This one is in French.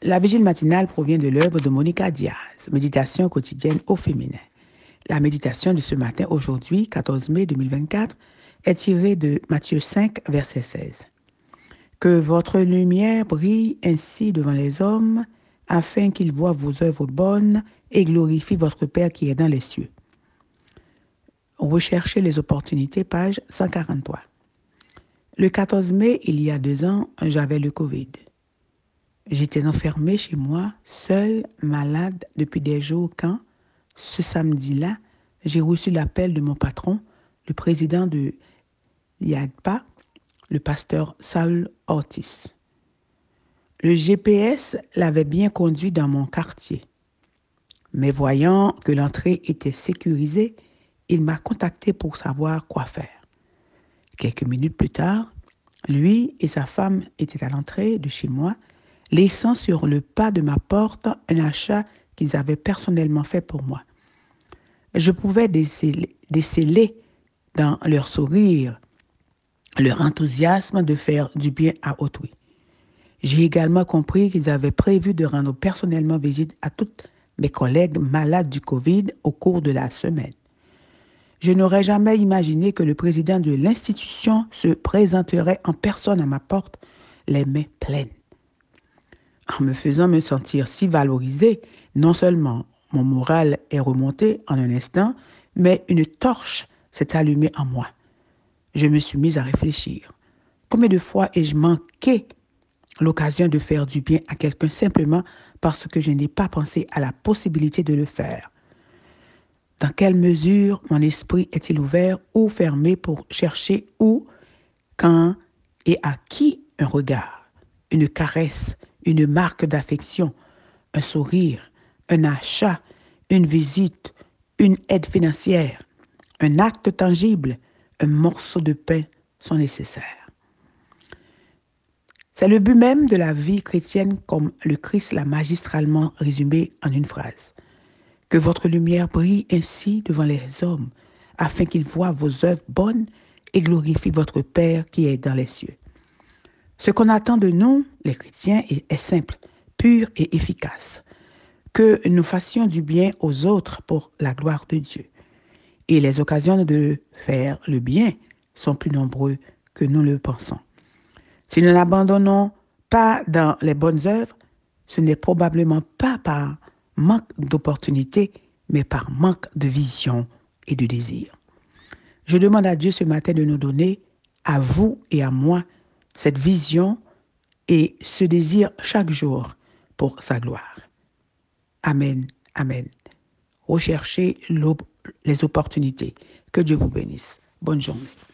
La vigile matinale provient de l'œuvre de Monica Diaz, Méditation quotidienne au féminin. La méditation de ce matin, aujourd'hui, 14 mai 2024, est tirée de Matthieu 5, verset 16. Que votre lumière brille ainsi devant les hommes, afin qu'ils voient vos œuvres bonnes et glorifient votre Père qui est dans les cieux. Recherchez les opportunités, page 143. Le 14 mai, il y a 2 ans, j'avais le Covid. J'étais enfermée chez moi, seule, malade depuis des jours quand, ce samedi-là, j'ai reçu l'appel de mon patron, le président de l'IADPA, le pasteur Saul Ortiz. Le GPS l'avait bien conduit dans mon quartier. Mais voyant que l'entrée était sécurisée, il m'a contacté pour savoir quoi faire. Quelques minutes plus tard, lui et sa femme étaient à l'entrée de chez moi, laissant sur le pas de ma porte un achat qu'ils avaient personnellement fait pour moi. Je pouvais déceler dans leur sourire leur enthousiasme de faire du bien à autrui. J'ai également compris qu'ils avaient prévu de rendre personnellement visite à toutes mes collègues malades du Covid au cours de la semaine. Je n'aurais jamais imaginé que le président de l'institution se présenterait en personne à ma porte, les mains pleines. En me faisant me sentir si valorisée, non seulement mon moral est remonté en un instant, mais une torche s'est allumée en moi. Je me suis mise à réfléchir. Combien de fois ai-je manqué l'occasion de faire du bien à quelqu'un simplement parce que je n'ai pas pensé à la possibilité de le faire? Dans quelle mesure mon esprit est-il ouvert ou fermé pour chercher où, quand et à qui un regard, une caresse, une marque d'affection, un sourire, un achat, une visite, une aide financière, un acte tangible, un morceau de pain sont nécessaires. C'est le but même de la vie chrétienne comme le Christ l'a magistralement résumé en une phrase. Que votre lumière brille ainsi devant les hommes, afin qu'ils voient vos œuvres bonnes et glorifient votre Père qui est dans les cieux. Ce qu'on attend de nous, les chrétiens, est simple, pur et efficace. Que nous fassions du bien aux autres pour la gloire de Dieu. Et les occasions de faire le bien sont plus nombreuses que nous le pensons. Si nous n'abandonnons pas dans les bonnes œuvres, ce n'est probablement pas par manque d'opportunité, mais par manque de vision et de désir. Je demande à Dieu ce matin de nous donner, à vous et à moi, cette vision et ce désir chaque jour pour sa gloire. Amen, amen. Recherchez les opportunités. Que Dieu vous bénisse. Bonne journée.